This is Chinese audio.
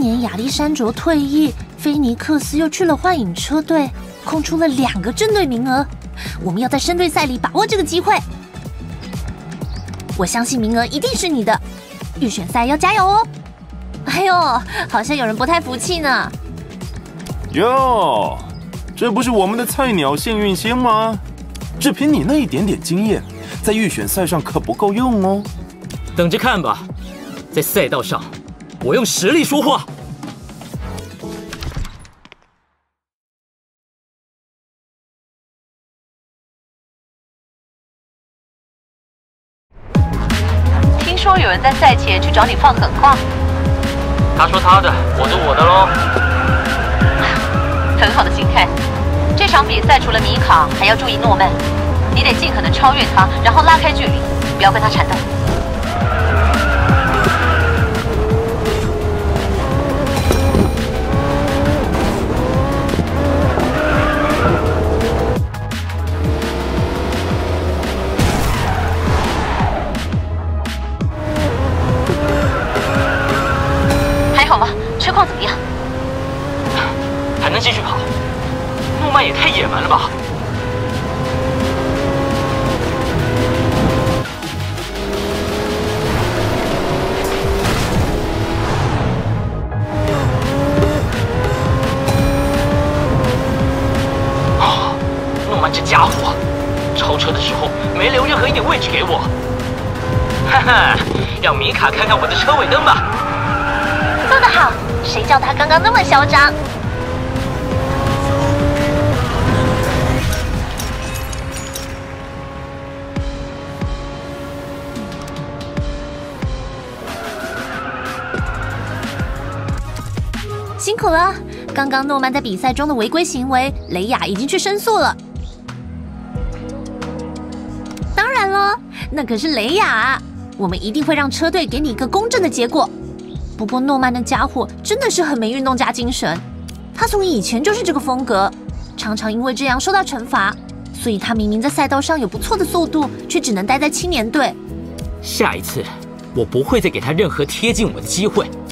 年亚历山卓退役，菲尼克斯又去了幻影车队，空出了2个正队名额。我们要在深队赛里把握这个机会。我相信名额一定是你的，预选赛要加油哦！哎呦，好像有人不太服气呢。 哟，这不是我们的菜鸟幸运星吗？只凭你那一点点经验，在预选赛上可不够用哦。 等着看吧，在赛道上，我用实力说话。 听说有人在赛前去找你放狠话。 他说他的，我说我的喽。 很好的心态。这场比赛除了米卡，还要注意诺曼，你得尽可能超越他，然后拉开距离，不要跟他缠斗。还好吗？车况怎么样？ 还能继续跑？诺曼也太野蛮了吧！啊，诺曼这家伙，超车的时候没留任何一点位置给我。哈哈，让米卡看看我的车尾灯吧。 做得好，谁叫他刚刚那么嚣张？辛苦了！刚刚诺曼在比赛中的违规行为，雷亚已经去申诉了。当然了，那可是雷亚，我们一定会让车队给你一个公正的结果。不过诺曼那家伙真的是很没运动家精神，他从以前就是这个风格，常常因为这样受到惩罚，所以他明明在赛道上有不错的速度，却只能待在青年队。 下一次，我不会再给他任何贴近我的机会。